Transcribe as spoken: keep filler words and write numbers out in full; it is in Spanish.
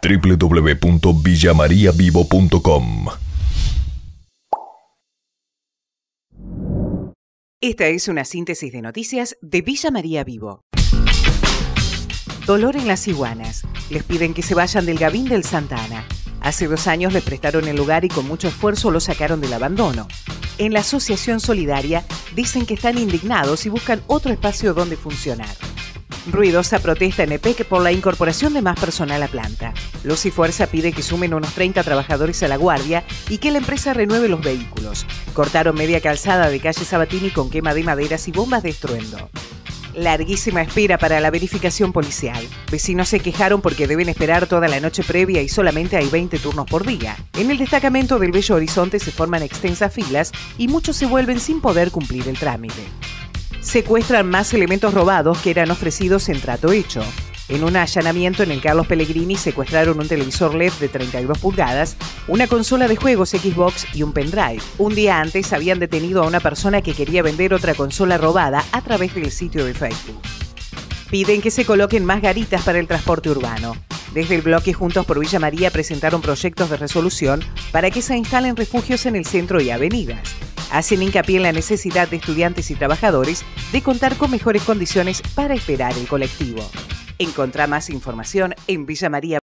w w w punto villa maria vivo punto com. Esta es una síntesis de noticias de Villa María Vivo. Dolor en las iguanas. Les piden que se vayan del Gavín del Santa Ana. Hace dos años les prestaron el lugar y con mucho esfuerzo lo sacaron del abandono. En la Asociación Solidaria dicen que están indignados y buscan otro espacio donde funcionar. Ruidosa protesta en E P E C por la incorporación de más personal a planta. Los y Fuerza pide que sumen unos treinta trabajadores a la guardia y que la empresa renueve los vehículos. Cortaron media calzada de calle Sabatini con quema de maderas y bombas de estruendo. Larguísima espera para la verificación policial. Vecinos se quejaron porque deben esperar toda la noche previa y solamente hay veinte turnos por día. En el destacamento del Bello Horizonte se forman extensas filas y muchos se vuelven sin poder cumplir el trámite. Secuestran más elementos robados que eran ofrecidos en trato hecho. En un allanamiento en el Carlos Pellegrini secuestraron un televisor L E D de treinta y dos pulgadas, una consola de juegos Xbox y un pendrive. Un día antes habían detenido a una persona que quería vender otra consola robada a través del sitio de Facebook. Piden que se coloquen más garitas para el transporte urbano. Desde el bloque Juntos por Villa María presentaron proyectos de resolución para que se instalen refugios en el centro y avenidas. Hacen hincapié en la necesidad de estudiantes y trabajadores de contar con mejores condiciones para esperar el colectivo. Encontrá más información en Villa María.